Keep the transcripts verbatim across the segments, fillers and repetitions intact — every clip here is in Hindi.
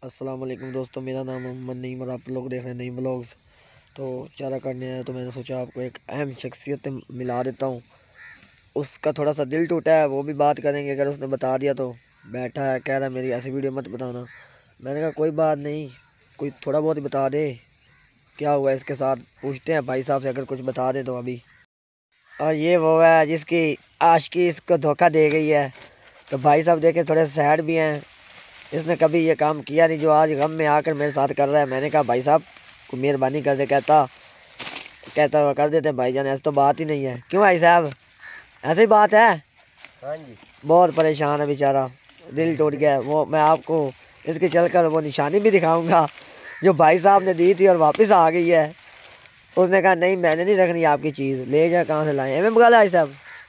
अस्सलाम वालेकुम दोस्तों, मेरा नाम मोहम्मद नईम और आप लोग देख रहे हैं नईम व्लॉग्स। तो चारा करने आया तो मैंने सोचा आपको एक अहम शख्सियत मिला देता हूँ। उसका थोड़ा सा दिल टूटा है, वो भी बात करेंगे। अगर उसने बता दिया तो बैठा है, कह रहा है मेरी ऐसी वीडियो मत बताना। मैंने कहा कोई बात नहीं, कोई थोड़ा बहुत ही बता दे क्या हुआ इसके साथ। पूछते हैं भाई साहब से, अगर कुछ बता दे तो अभी। और ये वो है जिसकी आशिकी इसको धोखा दे गई है। तो भाई साहब देखे थोड़े सैड भी हैं, इसने कभी ये काम किया नहीं जो आज गम में आकर मेरे साथ कर रहा है। मैंने कहा भाई साहब को मेहरबानी कर दे, कहता कहता हुआ कर देते भाईजान, ऐसी तो बात ही नहीं है। क्यों भाई साहब, ऐसी ही बात है? हाँ जी। बहुत परेशान है बेचारा, दिल टूट गया। वो मैं आपको इसके चलकर वो निशानी भी दिखाऊंगा जो भाई साहब ने दी थी और वापस आ गई है। उसने कहा नहीं मैंने नहीं रखनी आपकी चीज़, ले जा कहाँ से लाए। एम एम भाई साहब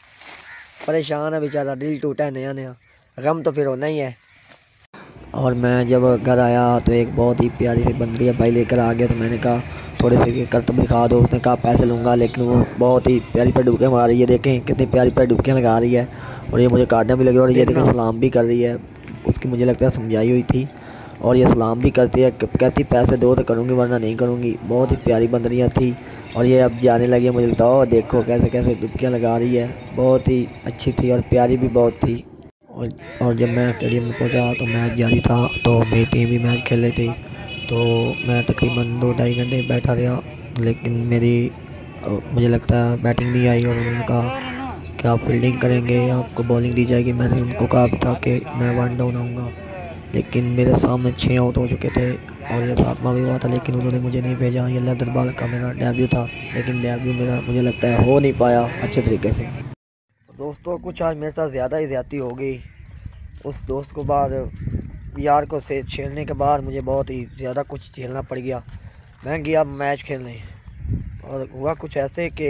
परेशान है बेचारा, दिल टूटा है नया नया, गम तो फिर होना ही है। और मैं जब घर आया तो एक बहुत ही प्यारी सी बंदरी भाई लेकर आ गया। तो मैंने कहा थोड़े से करतब दिखा दो। उसने कहा पैसे लूँगा, लेकिन वो बहुत ही प्यारी प्यारी डुबकियाँ मार रही है। देखें कितनी प्यारी प्यारी डुबकियाँ लगा रही है, और ये मुझे काटने भी लगी। और ये देखें सलाम भी कर रही है। उसकी मुझे लगता है समझाई हुई थी, और ये सलाम भी करती है, कहती पैसे दो तो करूँगी वरना नहीं करूँगी। बहुत ही प्यारी बंदरियाँ थी, और ये अब जाने लगी। मुझे लगता है देखो कैसे कैसे डुबकियाँ लगा रही है। बहुत ही अच्छी थी और प्यारी भी बहुत थी। और और जब मैं स्टेडियम में पहुंचा तो मैच जारी था, तो मेरी टीम भी मैच खेल रही थी। तो मैं तकरीबन दो ढाई घंटे बैठा रहा, लेकिन मेरी मुझे लगता है बैटिंग नहीं आई। और उन्होंने कहा कि आप फील्डिंग करेंगे या आपको बॉलिंग दी जाएगी। मैंने उनको कहा था कि मैं वन डाउन आऊँगा, लेकिन मेरे सामने छः आउट हो चुके थे और ये सातवां भी हुआ था, लेकिन उन्होंने मुझे नहीं भेजा। ये लेदर बॉल का मेरा डेब्यू था, लेकिन डेब्यू मेरा मुझे लगता है हो नहीं पाया अच्छे तरीके से। दोस्तों कुछ आज मेरे साथ ज़्यादा ही ज़्यादती हो गई। उस दोस्त को बाद यार को से छेड़ने के बाद मुझे बहुत ही ज़्यादा कुछ झेलना पड़ गया। मैं गया मैच खेलने, और हुआ कुछ ऐसे कि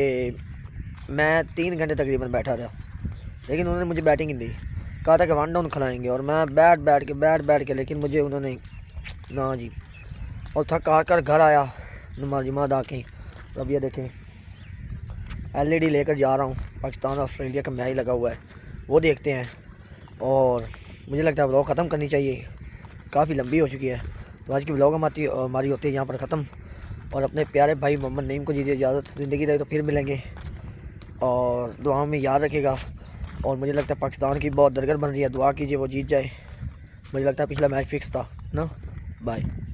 मैं तीन घंटे तकरीबन बैठा रहा, लेकिन उन्होंने मुझे बैटिंग ही दी। कहा था कि वन डाउन खिलाएंगे, और मैं बैठ बैठ के बैठ बैठ के लेकिन मुझे उन्होंने ना जी। और थक हार कर घर आया नमाज नमाज आके। तो अब ये देखें एल ई डी लेकर जा रहा हूँ, पाकिस्तान ऑस्ट्रेलिया का मैच लगा हुआ है, वो देखते हैं। और मुझे लगता है व्लॉग ख़त्म करनी चाहिए, काफ़ी लंबी हो चुकी है। तो आज की व्लॉग हमारी हमारी होती है यहाँ पर ख़त्म। और अपने प्यारे भाई मोहम्मद नईम को दीजिए इजाज़त। ज़िंदगी रहे तो फिर मिलेंगे, और दुआओं में याद रखिएगा। और मुझे लगता है पाकिस्तान की बहुत दरगत बन रही है, दुआ कीजिए वो जीत जाए। मुझे लगता है पिछला मैच फिक्स था ना। बाय।